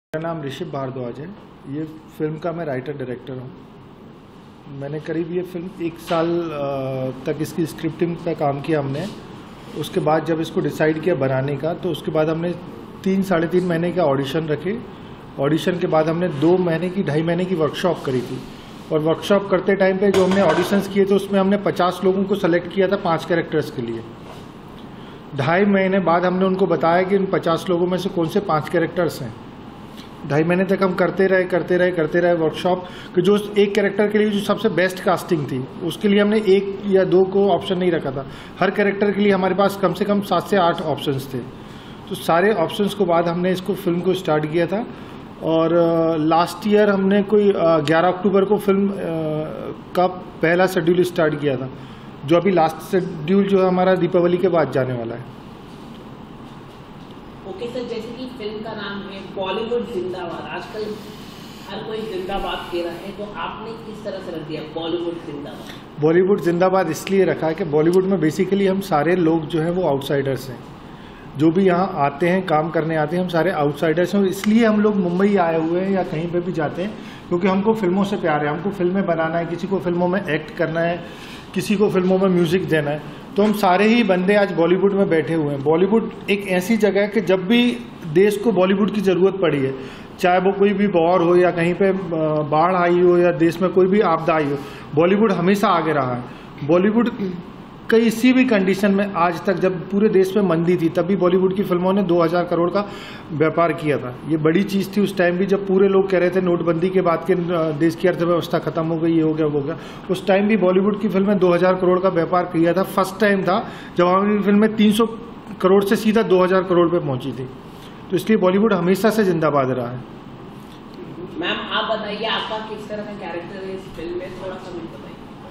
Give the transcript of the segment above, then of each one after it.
मेरा नाम ऋषभ भारद्वाज है। ये फिल्म का मैं राइटर डायरेक्टर हूँ। मैंने करीब ये फिल्म 1 साल तक इसकी स्क्रिप्टिंग पे काम किया हमने। उसके बाद जब इसको डिसाइड किया बनाने का, तो उसके बाद हमने 3 साढ़े 3 महीने का ऑडिशन रखे। ऑडिशन के बाद हमने 2 महीने की 2.5 महीने की वर्कशॉप करी थी। और वर्कशॉप करते टाइम पे जो हमने ऑडिशंस किए थे, उसमें हमने 50 लोगों को सेलेक्ट किया था 5 कैरेक्टर्स के लिए। 2.5 महीने बाद हमने उनको बताया कि इन 50 लोगों में से कौन से 5 कैरेक्टर्स हैं। 2.5 महीने तक हम करते रहे वर्कशॉप कि जो एक कैरेक्टर के लिए जो सबसे बेस्ट कास्टिंग थी, उसके लिए हमने 1 या 2 को ऑप्शन नहीं रखा था। हर कैरेक्टर के लिए हमारे पास कम से कम 7 से 8 ऑप्शंस थे। तो सारे ऑप्शंस के बाद हमने इसको फिल्म को स्टार्ट किया था। और लास्ट ईयर हमने कोई 11 अक्टूबर को फिल्म का पहला शेड्यूल स्टार्ट किया था, जो अभी लास्ट शेड्यूल जो है हमारा दीपावली के बाद जाने वाला है। ओके सर, जैसे कि फिल्म का नाम है बॉलीवुड जिंदाबाद, आजकल हर कोई जिंदाबाद कह रहा है, तो आपने किस तरह से रख दिया बॉलीवुड जिंदाबाद? बॉलीवुड जिंदाबाद इसलिए रखा है कि बॉलीवुड में बेसिकली हम सारे लोग जो हैं वो आउटसाइडर्स हैं। जो भी यहाँ आते हैं, काम करने आते हैं, हम सारे आउटसाइडर्स हैं। इसलिए हम लोग मुंबई आए हुए हैं या कहीं पे भी जाते हैं, क्योंकि हमको फिल्मों से प्यार है। हमको फिल्में बनाना है, किसी को फिल्मों में एक्ट करना है, किसी को फिल्मों में म्यूजिक देना है। तो हम सारे ही बंदे आज बॉलीवुड में बैठे हुए हैं। बॉलीवुड एक ऐसी जगह है कि जब भी देश को बॉलीवुड की ज़रूरत पड़ी है, चाहे वो कोई भी वॉर हो या कहीं पे बाढ़ आई हो या देश में कोई भी आपदा आई हो, बॉलीवुड हमेशा आगे रहा है। बॉलीवुड किसी भी कंडीशन में आज तक, जब पूरे देश में मंदी थी, तब भी बॉलीवुड की फिल्मों ने 2000 करोड़ का व्यापार किया था। ये बड़ी चीज़ थी उस टाइम भी, जब पूरे लोग कह रहे थे नोटबंदी के बाद के देश की अर्थव्यवस्था खत्म हो गई, ये हो गया वो हो गया। उस टाइम भी बॉलीवुड की फिल्में 2000 करोड़ का व्यापार किया था। फर्स्ट टाइम था जब हमारी फिल्में 300 करोड़ से सीधा 2000 करोड़ पे पहुंची थी। तो इसलिए बॉलीवुड हमेशा से जिंदाबाद रहा है। मैम आप बताइए, आपका किस तरह का कैरेक्टर है इस फिल्म में, थोड़ा सा मुझे बताइए।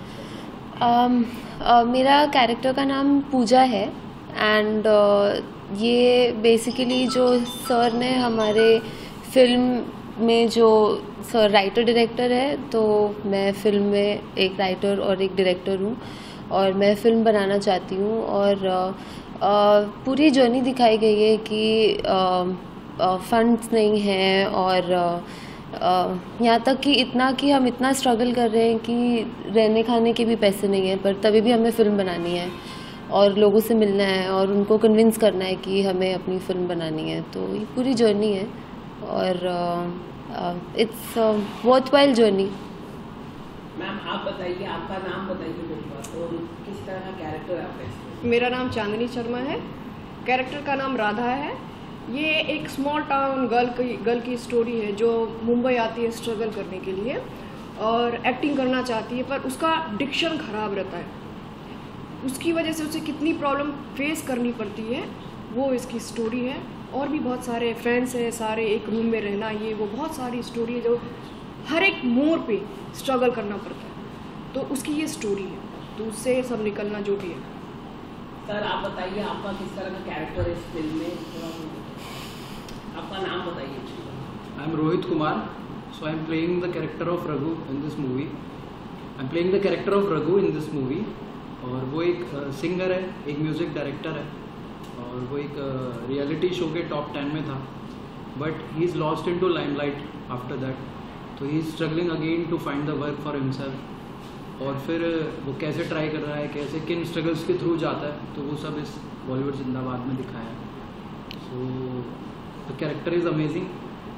मेरा कैरेक्टर का नाम पूजा है। एंड ये बेसिकली जो सर ने हमारे फिल्म में, जो सर राइटर डायरेक्टर है, तो मैं फिल्म में एक राइटर और एक डायरेक्टर हूँ और मैं फिल्म बनाना चाहती हूँ। और पूरी जर्नी दिखाई गई है कि फंड्स नहीं हैं और यहाँ तक कि इतना कि हम इतना स्ट्रगल कर रहे हैं कि रहने खाने के भी पैसे नहीं हैं, पर तभी भी हमें फ़िल्म बनानी है और लोगों से मिलना है और उनको कन्विंस करना है कि हमें अपनी फ़िल्म बनानी है। तो ये पूरी जर्नी है और इट्स वर्थवाइल जर्नी। मैम आप बताइए, आपका नाम बताइए मेरे पास और किस तरह का कैरेक्टर है आपका? मेरा नाम चांदनी शर्मा है। कैरेक्टर का नाम राधा है। ये एक स्मॉल टाउन गर्ल की स्टोरी है जो मुंबई आती है स्ट्रगल करने के लिए और एक्टिंग करना चाहती है, पर उसका डिक्शन खराब रहता है। उसकी वजह से उसे कितनी प्रॉब्लम फेस करनी पड़ती है, वो इसकी स्टोरी है। और भी बहुत सारे फ्रेंड्स हैं, सारे एक रूम में रहना, ये वो बहुत सारी स्टोरी है जो हर एक मोड़ पे स्ट्रगल करना पड़ता है। तो उसकी ये स्टोरी है, तो उससे सब निकलना जो भी है। सर आप बताइए, आपका किस तरह का कैरेक्टर है इस फिल्म में, आपका नाम बताइए। I am Rohit Kumar, so I am playing the character of Raghu in this movie. I am playing the character of Raghu in this movie. और वो एक सिंगर है, एक म्यूज़िक डायरेक्टर है और वो एक रियलिटी शो के टॉप 10 में था, but he is lost into limelight after that. तो he is struggling again to find the work for himself. और फिर वो कैसे ट्राई कर रहा है, कैसे किन स्ट्रगल्स के थ्रू जाता है, तो वो सब इस बॉलीवुड जिंदाबाद में दिखाया है। सो the character is amazing.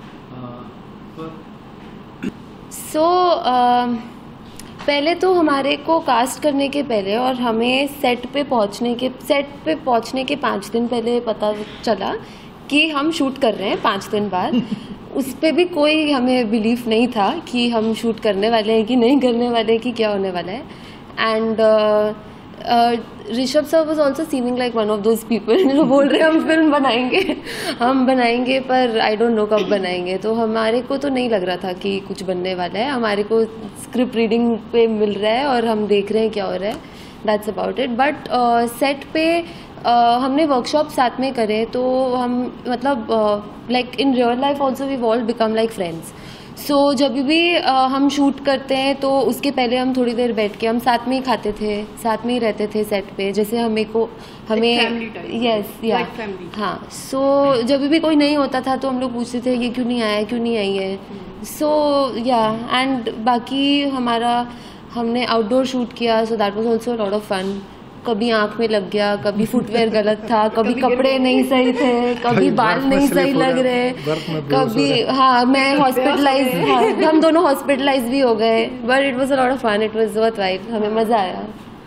पहले तो हमारे को कास्ट करने के पहले और हमें सेट पे पहुंचने के 5 दिन पहले पता चला कि हम शूट कर रहे हैं 5 दिन बाद। उस पे भी कोई हमें बिलीफ नहीं था कि हम शूट करने वाले हैं कि नहीं करने वाले, कि क्या होने वाला है। And Rishabh sir was also seeming like one of those people जो बोल रहे हैं हम फिल्म बनाएंगे पर आई डोंट नो कब बनाएंगे। तो हमारे को तो नहीं लग रहा था कि कुछ बनने वाला है। हमारे को स्क्रिप्ट रीडिंग पे मिल रहा है और हम देख रहे हैं क्या हो रहा है, that's about it. But set पे हमने वर्कशॉप साथ में करे, तो हम मतलब like in real life also we all become like friends. So जब भी हम शूट करते हैं तो उसके पहले हम थोड़ी देर बैठ के हम साथ में ही खाते थे, साथ में ही रहते थे सेट पे, जैसे हमें यस या हाँ। सो जब भी कोई नहीं होता था तो हम लोग पूछते थे ये क्यों नहीं आया, क्यों नहीं आई है। सो या एंड बाकी हमने आउटडोर शूट किया, so that was also lot of fun. कभी आंख में लग गया, कभी फुटवेयर गलत था, कभी कपड़े नहीं सही थे, कभी बाल नहीं सही लग रहे, कभी हाँ मैं हॉस्पिटलाइज, हाँ हम दोनों हॉस्पिटलाइज भी हो गए, but it was a lot of fun, it was worth right, हमें मजा आया।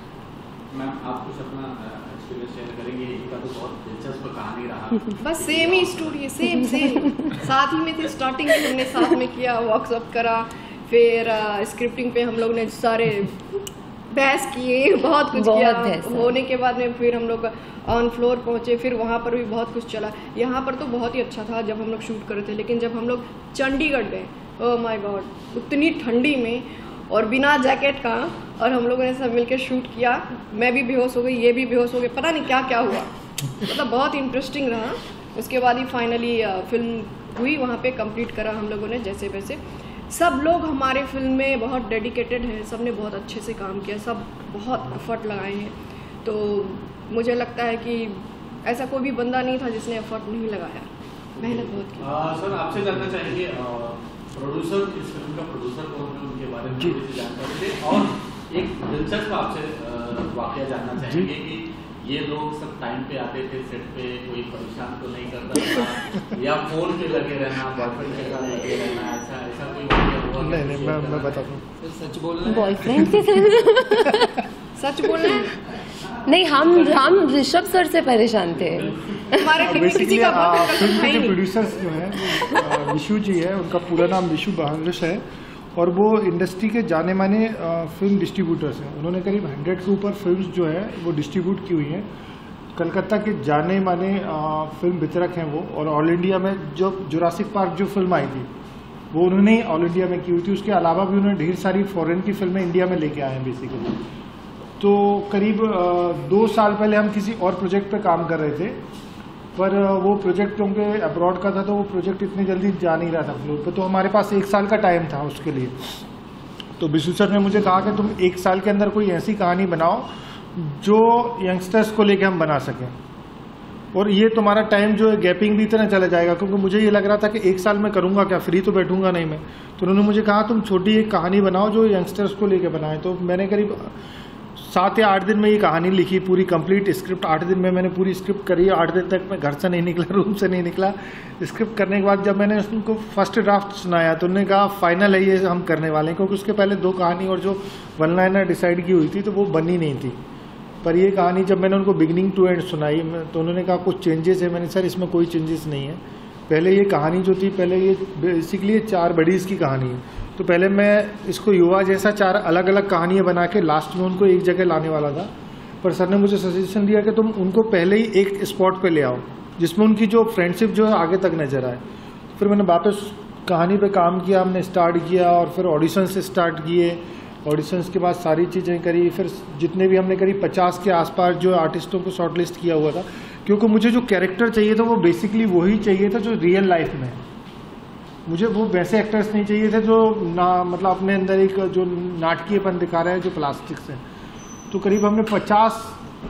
मैम आप कुछ अपना एक्सपीरियंस शेयर करेंगे? इनका तो बहुत दिलचस्प कहानी रहा। बस सेम ही स्टोरी है, सेम साथ ही में थे, स्टार्टिंग में हमने साथ में किया, वर्कशॉप करा, फिर स्क्रिप्टिंग पे हम लोग ने सारे बहस किए, बहुत कुछ किया। होने के बाद में फिर हम लोग ऑन फ्लोर पहुंचे, फिर वहाँ पर भी बहुत कुछ चला। यहाँ पर तो बहुत ही अच्छा था जब हम लोग शूट कर रहे थे, लेकिन जब हम लोग चंडीगढ़ गए, ओह माय गॉड, उतनी ठंडी में और बिना जैकेट का, और हम लोगों ने सब मिलकर शूट किया। मैं भी बेहोश हो गई, ये भी बेहोश हो गए, पता नहीं क्या क्या हुआ, मतलब बहुत इंटरेस्टिंग रहा। उसके बाद ही फाइनली फिल्म हुई, वहाँ पे कंप्लीट करा हम लोगों ने जैसे वैसे। सब लोग हमारे फिल्म में बहुत डेडिकेटेड हैं, सब ने बहुत अच्छे से काम किया, सब बहुत एफर्ट लगाए हैं। तो मुझे लगता है कि ऐसा कोई भी बंदा नहीं था जिसने एफर्ट नहीं लगाया, मेहनत बहुत की। सर आपसे जानना चाहेंगे प्रोड्यूसर, इस फिल्म का प्रोड्यूसर कौन है, उनके बारे में थोड़ी जानकारी दें, और एक दिलचस्प आपसे वाकया जानना चाहेंगे कि ये लोग सब टाइम पे आते थे सेट पे, कोई परेशान तो नहीं करता था या फोन पे लगे रहना, बॉयफ्रेंड के साथ लगे रहना, ऐसा कोई वाकया हुआ? नहीं मैं बताता हूँ। सच बोलना है, बॉयफ्रेंड के साथ सच बोलना है, नहीं हम ऋषभ सर से परेशान थे। हमारे टीम में किसी बेसिकली का फिल्म के जो प्रोड्यूसर्स जो हैं विशु जी है, उनका पूरा नाम विशु बहांगुश है, और वो इंडस्ट्री के जाने माने फिल्म डिस्ट्रीब्यूटर्स हैं। उन्होंने करीब 100 के ऊपर फिल्म्स जो है वो डिस्ट्रीब्यूट की हुई हैं। कलकत्ता के जाने माने फिल्म वितरक हैं वो, और ऑल इंडिया में जो जुरासिक पार्क जो फिल्म आई थी वो उन्होंने ऑल इंडिया में की हुई थी। उसके अलावा भी उन्होंने ढेर सारी फॉरेन की फिल्में इंडिया में लेके आए हैं बेसिकली। तो करीब 2 साल पहले हम किसी और प्रोजेक्ट पे काम कर रहे थे, पर वो प्रोजेक्ट क्योंकि अब्रॉड का था तो वो प्रोजेक्ट इतनी जल्दी जा नहीं रहा था फ्लोर पे, तो हमारे पास 1 साल का टाइम था उसके लिए। तो विशु सर ने मुझे कहा कि तुम 1 साल के अंदर कोई ऐसी कहानी बनाओ जो यंगस्टर्स को लेके हम बना सकें, और ये तुम्हारा टाइम जो है गैपिंग भी इतना चला जाएगा, क्योंकि मुझे ये लग रहा था कि 1 साल में करूँगा क्या, फ्री तो बैठूंगा नहीं मैं। तो उन्होंने मुझे कहा तुम छोटी एक कहानी बनाओ जो यंगस्टर्स को लेके बनाए। तो मैंने करीब 7 या 8 दिन में ये कहानी लिखी, पूरी कंप्लीट स्क्रिप्ट 8 दिन में मैंने पूरी स्क्रिप्ट करी। 8 दिन तक मैं घर से नहीं निकला, रूम से नहीं निकला। स्क्रिप्ट करने के बाद जब मैंने उनको फर्स्ट ड्राफ्ट सुनाया तो उन्होंने कहा फाइनल है ये हम करने वाले हैं, क्योंकि उसके पहले 2 कहानी और जो 1 लाइनर डिसाइड की हुई थी तो वो बनी नहीं थी। पर ये कहानी जब मैंने उनको बिगिनिंग टू एंड सुनाई तो उन्होंने कहा कुछ चेंजेस है। मैंने सर इसमें कोई चेंजेस नहीं है, पहले ये कहानी जो थी, पहले ये बेसिकली 4 बडीज़ की कहानी है, तो पहले मैं इसको युवा जैसा 4 अलग अलग कहानियाँ बना के लास्ट में उनको एक जगह लाने वाला था। पर सर ने मुझे सजेशन दिया कि तुम उनको पहले ही एक स्पॉट पे ले आओ जिसमें उनकी जो फ्रेंडशिप जो है आगे तक नजर आए। फिर मैंने वापस कहानी पे काम किया, हमने स्टार्ट किया और फिर ऑडिशन से स्टार्ट किए। ऑडिशंस के बाद सारी चीज़ें करी, फिर जितने भी हमने करी 50 के आसपास जो आर्टिस्टों को शॉर्टलिस्ट किया हुआ था, क्योंकि मुझे जो कैरेक्टर चाहिए था वो बेसिकली वही चाहिए था जो रियल लाइफ में है। मुझे वो वैसे एक्टर्स नहीं चाहिए थे जो ना मतलब अपने अंदर एक जो नाटकीयपन दिखा रहे हैं जो प्लास्टिक से। तो करीब हमने 50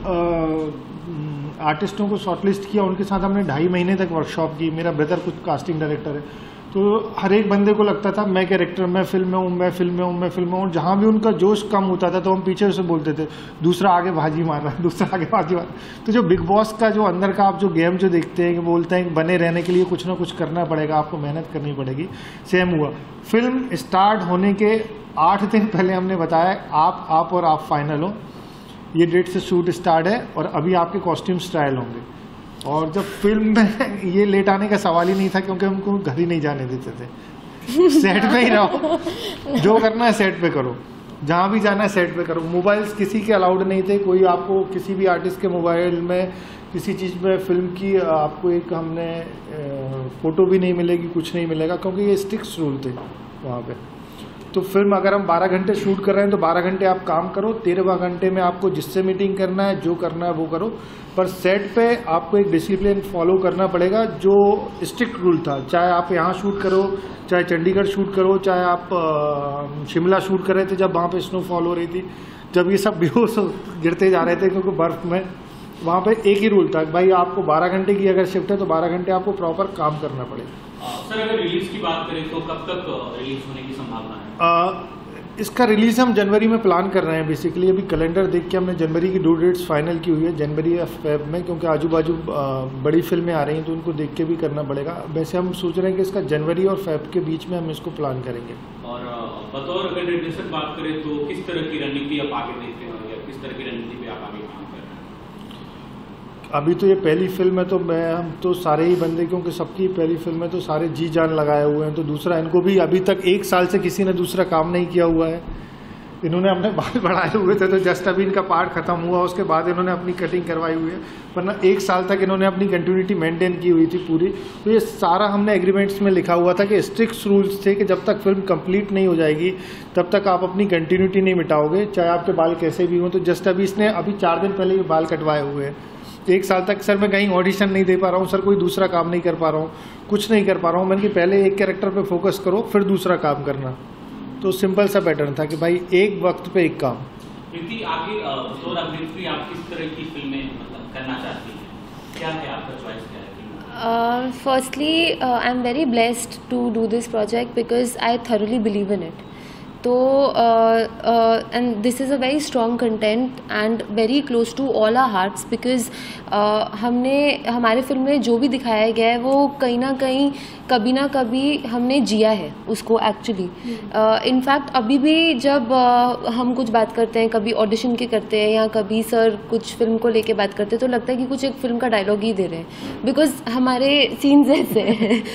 आर्टिस्टों को शॉर्टलिस्ट किया, उनके साथ हमने 2.5 महीने तक वर्कशॉप की। मेरा ब्रदर खुद कास्टिंग डायरेक्टर है, तो हर एक बंदे को लगता था मैं कैरेक्टर, मैं फिल्म में हूँ, मैं फिल्म में हूँ, मैं फिल्म में हूँ। जहाँ भी उनका जोश कम होता था तो हम पीछे से बोलते थे दूसरा आगे भाजी मार रहा है, दूसरा आगे भाजी मार रहा है। तो जो बिग बॉस का जो अंदर का आप जो गेम जो देखते हैं कि बोलते हैं कि बने रहने के लिए कुछ ना कुछ करना पड़ेगा, आपको मेहनत करनी पड़ेगी, सेम हुआ। फिल्म स्टार्ट होने के 8 दिन पहले हमने बताया आप और आप फाइनल हो, ये डेट से शूट स्टार्ट है और अभी आपके कॉस्ट्यूम्स ट्रायल होंगे। और जब फिल्म में ये लेट आने का सवाल ही नहीं था, क्योंकि हमको घर ही नहीं जाने देते थे। सेट पे ही रहो, जो करना है सेट पे करो, जहाँ भी जाना है सेट पे करो। मोबाइल्स किसी के अलाउड नहीं थे, कोई आपको किसी भी आर्टिस्ट के मोबाइल में किसी चीज़ में फिल्म की आपको एक हमने फ़ोटो भी नहीं मिलेगी, कुछ नहीं मिलेगा, क्योंकि ये स्ट्रिक्ट रूल थे वहाँ पे। तो फिल्म अगर हम 12 घंटे शूट कर रहे हैं तो 12 घंटे आप काम करो, 13वां घंटे में आपको जिससे मीटिंग करना है, जो करना है वो करो। पर सेट पे आपको एक डिसिप्लिन फॉलो करना पड़ेगा, जो स्ट्रिक्ट रूल था। चाहे आप यहाँ शूट करो, चाहे चंडीगढ़ शूट करो, चाहे आप शिमला शूट कर रहे थे जब वहाँ पे स्नोफॉल हो रही थी, जब ये सब बेहोश गिरते जा रहे थे क्योंकि बर्फ़ में, वहाँ पे एक ही रूल था, भाई आपको 12 घंटे की अगर शिफ्ट है तो 12 घंटे आपको प्रॉपर काम करना पड़ेगा। सर अगर रिलीज की बात करें तो कब तक रिलीज होने की संभावना है? इसका रिलीज हम जनवरी में प्लान कर रहे हैं। बेसिकली अभी कैलेंडर देख के हमने जनवरी की 2 डेट्स फाइनल की हुई है, जनवरी या फेब में, क्योंकि आजू बाजू बड़ी फिल्में आ रही हैं तो उनको देख के भी करना पड़ेगा। वैसे हम सोच रहे हैं कि इसका जनवरी और फेब के बीच में हम इसको प्लान करेंगे। और बतौर अगर निर्देशक बात करें तो किस तरह की रणनीति आप आगे देखते हैं या किस तरह की रणनीति पे आप आगे काम कर रहे हैं? अभी तो ये पहली फिल्म है तो हम तो सारे ही बंदे, क्योंकि सबकी पहली फिल्म है तो सारे जी जान लगाए हुए हैं। तो दूसरा, इनको भी अभी तक 1 साल से किसी ने दूसरा काम नहीं किया हुआ है। इन्होंने अपने बाल बढ़ाए हुए थे तो जस्ट अभी इनका पार्ट खत्म हुआ, उसके बाद इन्होंने अपनी कटिंग करवाई हुई है, वरना 1 साल तक इन्होंने अपनी कंटिन्यूटी मेंटेन की हुई थी पूरी। तो ये सारा हमने एग्रीमेंट्स में लिखा हुआ था कि स्ट्रिक्ट रूल्स थे कि जब तक फिल्म कंप्लीट नहीं हो जाएगी तब तक आप अपनी कंटिन्यूटी नहीं मिटाओगे, चाहे आपके बाल कैसे भी हों। तो जस्ट अभी इसने अभी 4 दिन पहले ये बाल कटवाए हुए हैं। 1 साल तक सर मैं कहीं ऑडिशन नहीं दे पा रहा हूँ, सर कोई दूसरा काम नहीं कर पा रहा हूँ, कुछ नहीं कर पा रहा हूँ। मैंने कि पहले एक कैरेक्टर पे फोकस करो फिर दूसरा काम करना। तो सिंपल सा पैटर्न था कि भाई एक वक्त पे एक काम। क्योंकि आगे बतौर अभिनेत्री आप किस तरह की फिल्में मतलब करना चाहती हैं, क्या है आपका चॉइस क्या है? Firstly, I'm very blessed to do this project because I thoroughly believe in it. तो and this is a very strong content and very close to all our hearts because हमने हमारे फिल्म में जो भी दिखाया गया है वो कहीं ना कहीं कभी ना कभी हमने जिया है उसको एक्चुअली। इनफैक्ट अभी भी जब हम कुछ बात करते हैं, कभी ऑडिशन के करते हैं या कभी सर कुछ फिल्म को लेके बात करते हैं तो लगता है कि कुछ एक फिल्म का डायलॉग ही दे रहे हैं बिकॉज हमारे सीन्स ऐसे हैं।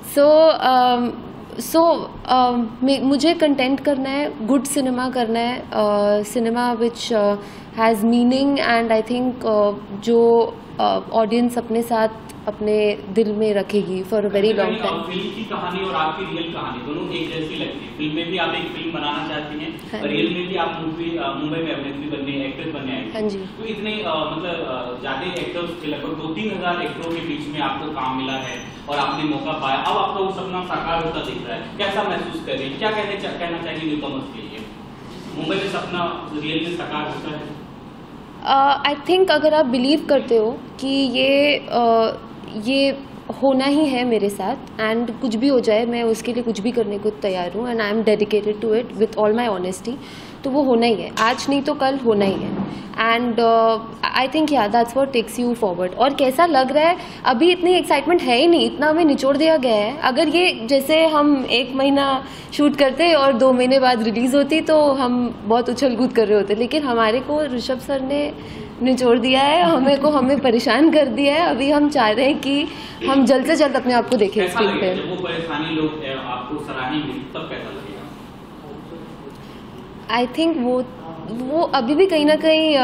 सो मुझे कंटेंट करना है, गुड सिनेमा करना है, cinema which has meaning and I think जो ऑडियंस अपने साथ अपने दिल में रखेगी for a very long time. Film की कहानी और आपकी रियल कहानी दोनों एक जैसी लगती है। फिल्म में भी आप एक फिल्म बनाना चाहती हैं और रियल में भी आप मुंबई में अभिनेत्री बनने, एक्ट्रेस बनने आई। हाँ जी। तो इतने मतलब ज्यादा एक्टर्स के लगभग 2-3 हजार एक्टरों के बीच में आपको काम मिला है और आपने मौका पाया, अब आपका वो सपना साकार होता दिख रहा है, कैसा महसूस कर रही है? क्या कहना चाहिए न्यूकमर्स के लिए, मुंबई में सपना रियल में साकार होता है? आई थिंक अगर आप बिलीव करते हो कि ये होना ही है मेरे साथ एंड कुछ भी हो जाए मैं उसके लिए कुछ भी करने को तैयार हूँ and I am dedicated to it with all my honesty, तो वो होना ही है, आज नहीं तो कल होना ही है। And I think yeah that's what takes you forward. और कैसा लग रहा है, अभी इतनी एक्साइटमेंट है ही नहीं, इतना हमें निचोड़ दिया गया है। अगर ये जैसे हम 1 महीना शूट करते और 2 महीने बाद रिलीज़ होती तो हम बहुत उछल कूद कर रहे होते, लेकिन हमारे को ऋषभ सर ने निचोड़ दिया है, हमें परेशान कर दिया है। अभी हम चाह रहे हैं कि हम जल्द से जल्द अपने आप को देखें स्क्रीन पे। जब वो परेशानी लोग आपको सराहेंगे तब कैसा लगेगा? आई थिंक वो अभी भी कहीं ना कहीं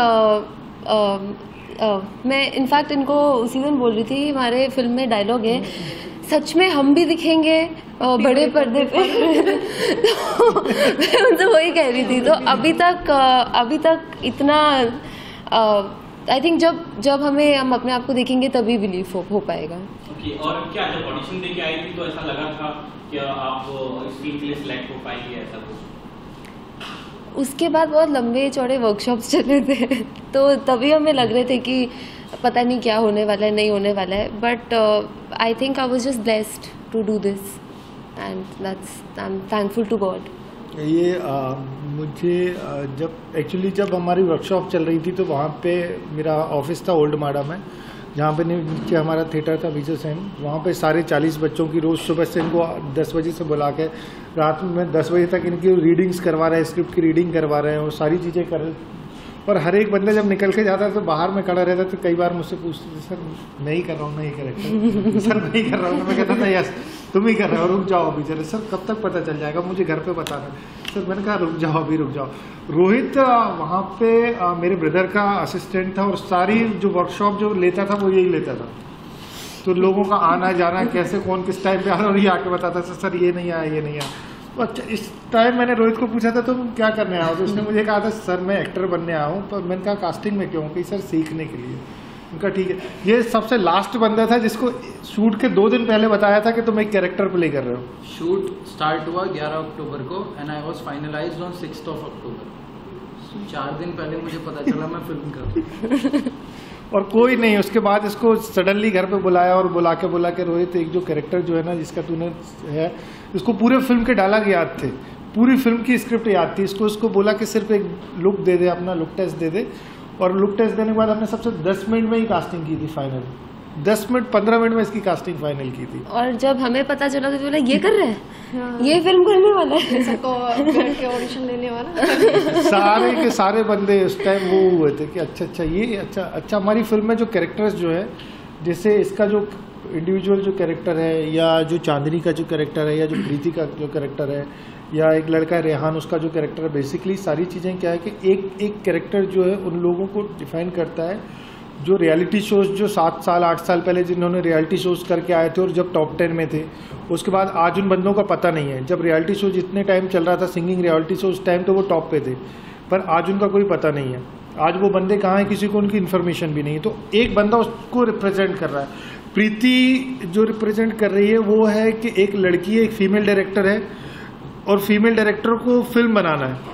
मैं इनफैक्ट इनको उसी दिन बोल रही थी, हमारे फिल्म में डायलॉग है सच में हम भी दिखेंगे बड़े पर्दे पे तो मैं उनसे वही कह रही थी। तो अभी तक इतना आई थिंक जब हम अपने आप को देखेंगे तभी बिलीव हो पाएगा। ओके, और क्या जब ऑडिशन देके आई थी तो ऐसा लगा था कि आप इस फिल्म के लिए सिलेक्ट हो पाएंगे, ऐसा कुछ? उसके बाद बहुत लंबे चौड़े वर्कशॉप्स चले थे तो तभी हमें लग रहे थे कि पता नहीं क्या होने वाला है, नहीं होने वाला है, but I think I was just blessed to do this and that's I am thankful to God. ये मुझे जब हमारी वर्कशॉप चल रही थी तो वहाँ पे मेरा ऑफिस था ओल्ड माड़ा में, जहाँ पे नीचे हमारा थिएटर था विजय सेन। वहाँ पे सारे 40 बच्चों की रोज़ सुबह से इनको 10 बजे से बुला के रात में 10 बजे तक इनकी रीडिंग्स करवा रहे हैं, स्क्रिप्ट की रीडिंग करवा रहे हैं और सारी चीज़ें कर रहे हैं। और हर एक बंदा जब निकल के जाता है तो बाहर में खड़ा रहता है, तो कई बार मुझसे पूछते थे सर मैं ही कर रहा हूँ ना ये कैरेक्टर सर मैं ही कर रहा हूँ। मैं कहता था यस तुम ही कर रहे हो, रुक जाओ अभी जरा। सर कब तक पता चल जाएगा, मुझे घर पे बताना। सर मैंने कहा रुक जाओ अभी रुक जाओ। रोहित वहाँ पे मेरे ब्रदर का असिस्टेंट था और सारी जो वर्कशॉप जो लेता था वो यही लेता था। तो लोगों का आना जाना कैसे कौन किस टाइम पे आ रहा है और ये आके बताता था सर ये नहीं आया ये नहीं आया। तो अच्छा, इस टाइम मैंने रोहित को पूछा था तुम क्या करने आओ, तो उसने मुझे कहा था सर मैं एक्टर बनने आया हूँ, पर मैंने कहा कास्टिंग में क्यों, कि सर सीखने के लिए। उनका ठीक है। ये सबसे लास्ट बंदा था जिसको शूट के 2 दिन पहले बताया था कि तुम एक कैरेक्टर प्ले कर रहे हो। शूट स्टार्ट हुआ 11 अक्टूबर को and I was finalised on 6th of October। 4 दिन पहले मुझे पता चला मैं फिल्म कर रहा हूँ। और कोई नहीं, उसके बाद इसको सडनली घर पे बुलाया और बुला के रोहित एक जो कैरेक्टर जो है ना जिसका तूने है, इसको पूरे फिल्म के डायलॉग याद थे, पूरी फिल्म की स्क्रिप्ट याद थी। इसको बोला कि सिर्फ एक लुक दे दे, अपना लुक टेस्ट दे दे, और लुक टेस्ट देने के बाद हमने सबसे 10 मिनट में ही कास्टिंग की थी फाइनल। 10 मिनट 15 मिनट में इसकी कास्टिंग फाइनल की थी। और जब हमें पता चला तो बोला ये कर रहे हैं, ये फिल्म करने वाला है, सबको बैठ के ऑडिशन लेने वाला। सारे के सारे बंदे उस टाइम वो हुए थे कि अच्छा ये अच्छा हमारी फिल्म में जो कैरेक्टर्स जो है, जैसे इसका जो इंडिविजुअल जो कैरेक्टर है, या जो चांदनी का जो कैरेक्टर है, या जो प्रीति का जो कैरेक्टर है, या एक लड़का रेहान उसका जो कैरेक्टर है, बेसिकली सारी चीज़ें क्या है कि एक कैरेक्टर जो है उन लोगों को डिफाइन करता है जो रियलिटी शोज जो 7 साल 8 साल पहले जिन्होंने रियलिटी शोज करके आए थे और जब टॉप 10 में थे, उसके बाद आज उन बंदों का पता नहीं है। जब रियलिटी शो जितने टाइम चल रहा था सिंगिंग रियलिटी शो, उस टाइम तो वो टॉप पे थे, पर आज उनका कोई पता नहीं है। आज वो बंदे कहाँ हैं किसी को उनकी इन्फॉर्मेशन भी नहीं है। तो एक बंदा उसको रिप्रेजेंट कर रहा है। प्रीति जो रिप्रेजेंट कर रही है वो है कि एक लड़की है, एक फीमेल डायरेक्टर है, और फीमेल डायरेक्टर को फिल्म बनाना है,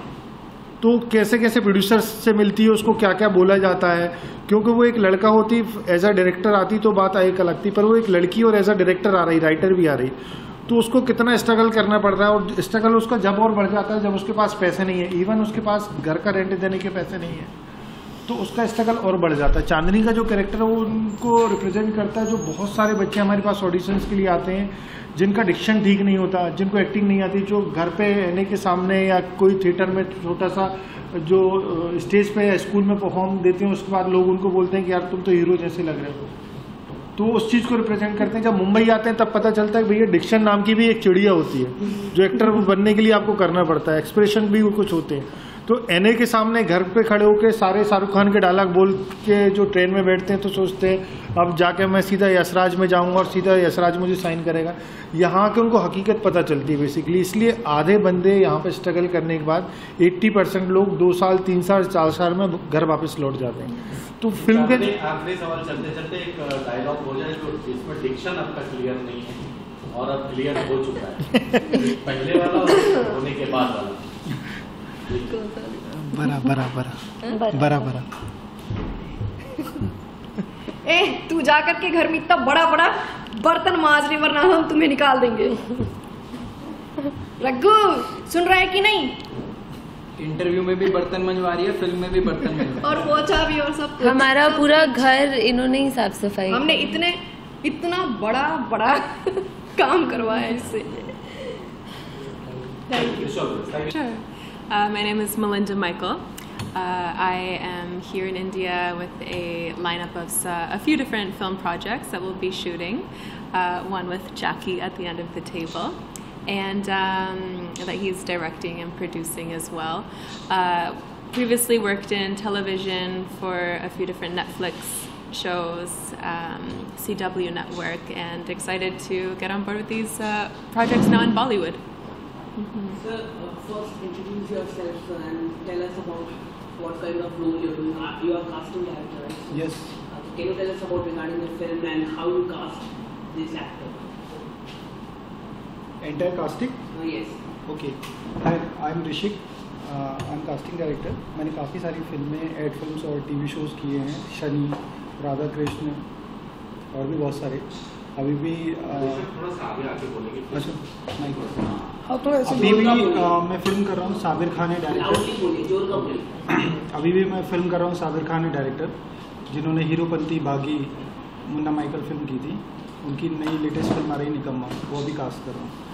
तो कैसे कैसे प्रोड्यूसर्स से मिलती है, उसको क्या क्या बोला जाता है। क्योंकि वो एक लड़का होती एज अ डायरेक्टर आती तो बात एक अलग थी, पर वो एक लड़की और एज अ डायरेक्टर आ रही, राइटर भी आ रही, तो उसको कितना स्ट्रगल करना पड़ रहा है। और स्ट्रगल उसका जब और बढ़ जाता है जब उसके पास पैसे नहीं है, इवन उसके पास घर का रेंट देने के पैसे नहीं है, तो उसका स्ट्रगल और बढ़ जाता है। चांदनी का जो कैरेक्टर है वो उनको रिप्रेजेंट करता है जो बहुत सारे बच्चे हमारे पास ऑडिशंस के लिए आते हैं, जिनका डिक्शन ठीक नहीं होता, जिनको एक्टिंग नहीं आती, जो घर पे रहने के सामने या कोई थिएटर में छोटा सा जो स्टेज पे या स्कूल में परफॉर्म देते हैं, उसके बाद लोग उनको बोलते हैं कि यार तुम तो हीरो जैसे लग रहे हो, तो उस चीज़ को रिप्रेजेंट करते हैं। जब मुंबई आते हैं तब पता चलता है कि भैया डिक्शन नाम की भी एक चिड़िया होती है जो एक्टर बनने के लिए आपको करना पड़ता है, एक्सप्रेशन भी कुछ होते हैं। तो एनए के सामने घर पे खड़े होकर सारे शाहरुख खान के डायलॉग बोल के जो ट्रेन में बैठते हैं तो सोचते हैं अब जाके मैं सीधा यशराज में जाऊंगा और सीधा यशराज मुझे साइन करेगा। यहाँ के उनको हकीकत पता चलती है बेसिकली, इसलिए आधे बंदे यहाँ पे स्ट्रगल करने के बाद 80% लोग 2 साल 3 साल 4 साल में घर वापस लौट जाते हैं। तो फिल्म के आखिरी सवाल चलते चलते एक डायलॉग हो जाए जो इसमें डिक्शन अब तक क्लियर नहीं है और अब क्लियर हो चुका है, पहले वाला और होने के बाद वाला। बरा ए तू जाकर के घर में इतना बड़ा बड़ा बर्तन मांज रही, वरना हम तुम्हें निकाल देंगे। रघु सुन रहा है कि नहीं? इंटरव्यू में भी बर्तन मंजवा रही है, फिल्म में भी बर्तन मंजवा और पोछा भी और सब कुछ। हमारा पूरा घर इन्होंने ही साफ सफाई, हमने इतना बड़ा काम करवाया इससे। Thank you. My name is Melinda Michael. I am here in India with a lineup of a few different film projects that we'll be shooting. One with Jackie at the end of the table, and that he's directing and producing as well. Previously worked in television for a few different Netflix shows, CW Network, and excited to get on board with these projects now in Bollywood. Sir, first introduce yourself and tell us about what kind of role you're doing. You are casting director, right? Yes. Can you tell us about regarding the film and how you cast this actor? Entire casting? Yes. Okay. Hi, I'm Rishik. I'm casting director. मैंने काफ़ी सारी फिल्में, ad films और TV shows किए हैं, शनि, राधा कृष्ण और भी बहुत सारे। अभी भी थोड़ा सा आगे आके बोलेंगे। अच्छा नहीं अभी भी मैं फिल्म कर रहा हूँ, साबिर खान है डायरेक्टर। अभी भी मैं फिल्म कर रहा हूँ, साबिर खान है डायरेक्टर, जिन्होंने हीरोपंती, बागी, मुन्ना माइकल फिल्म की थी। उनकी नई लेटेस्ट फिल्म आ रही निकम्मा, वो भी कास्ट कर रहा हूँ।